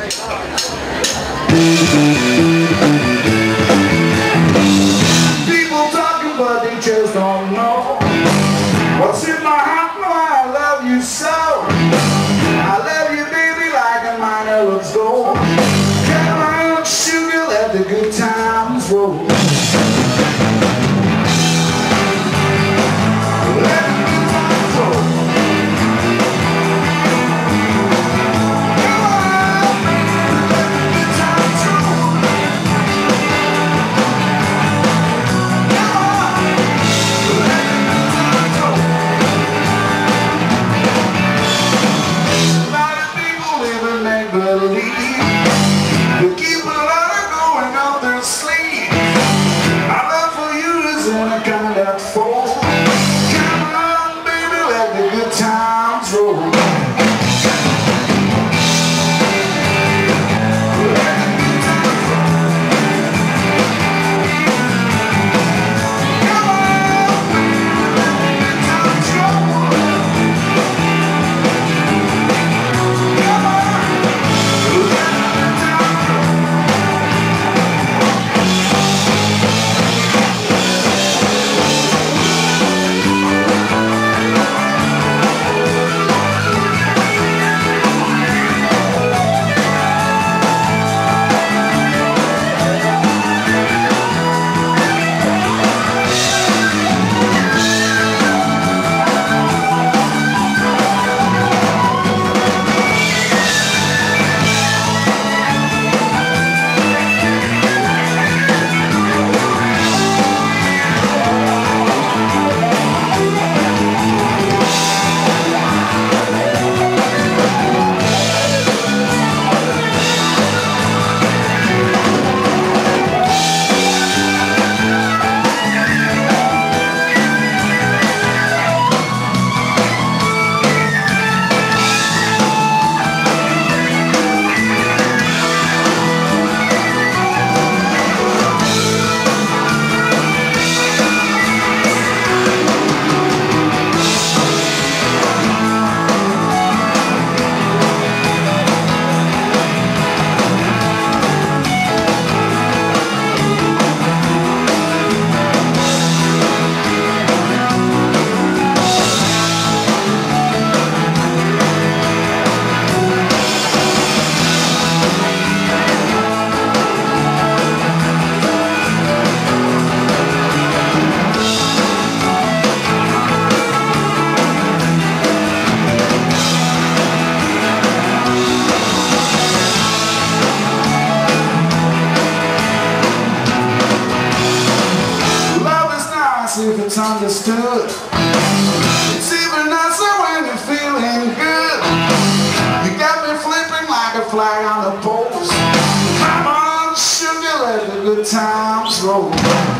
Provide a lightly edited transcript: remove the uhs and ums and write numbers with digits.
People talking, but they just don't know what's in my heart. No, I love you so. I love you, baby, like a miner loves gold. Come on, sugar, let the good times roll. If it's understood, it's even nicer when you're feeling good. You got me flipping like a flag on the post. Come on, sugar, let the good times roll.